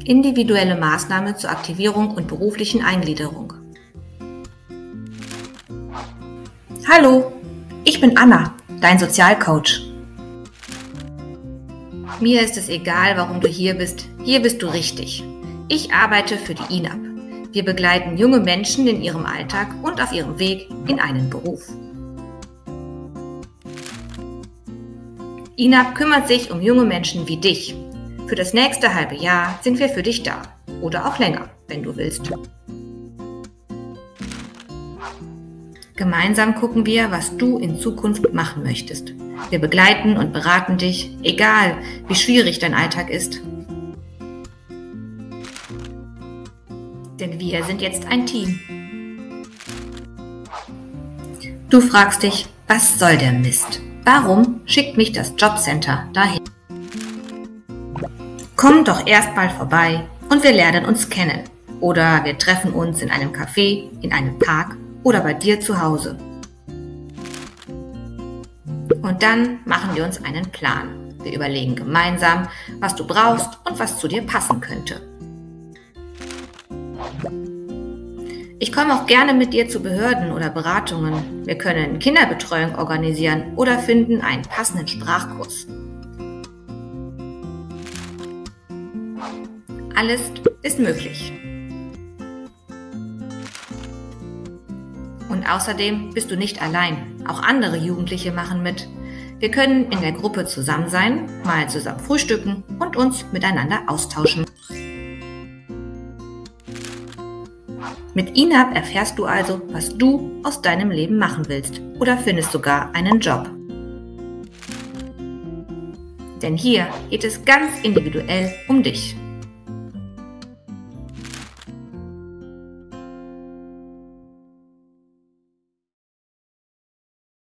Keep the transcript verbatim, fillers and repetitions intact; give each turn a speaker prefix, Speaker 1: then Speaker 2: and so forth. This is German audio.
Speaker 1: Individuelle Maßnahmen zur Aktivierung und beruflichen Eingliederung. Hallo, ich bin Anna, dein Sozialcoach. Mir ist es egal, warum du hier bist, hier bist du richtig. Ich arbeite für die I N A B. Wir begleiten junge Menschen in ihrem Alltag und auf ihrem Weg in einen Beruf. I N A B kümmert sich um junge Menschen wie dich. Für das nächste halbe Jahr sind wir für dich da. Oder auch länger, wenn du willst. Gemeinsam gucken wir, was du in Zukunft machen möchtest. Wir begleiten und beraten dich, egal wie schwierig dein Alltag ist. Denn wir sind jetzt ein Team. Du fragst dich, was soll der Mist? Warum schickt mich das Jobcenter dahin? Komm doch erst mal vorbei und wir lernen uns kennen. Oder wir treffen uns in einem Café, in einem Park oder bei dir zu Hause. Und dann machen wir uns einen Plan. Wir überlegen gemeinsam, was du brauchst und was zu dir passen könnte. Ich komme auch gerne mit dir zu Behörden oder Beratungen. Wir können Kinderbetreuung organisieren oder finden einen passenden Sprachkurs. Alles ist möglich. Und außerdem bist du nicht allein. Auch andere Jugendliche machen mit. Wir können in der Gruppe zusammen sein, mal zusammen frühstücken und uns miteinander austauschen. Mit I N A B erfährst du also, was du aus deinem Leben machen willst oder findest sogar einen Job. Denn hier geht es ganz individuell um dich.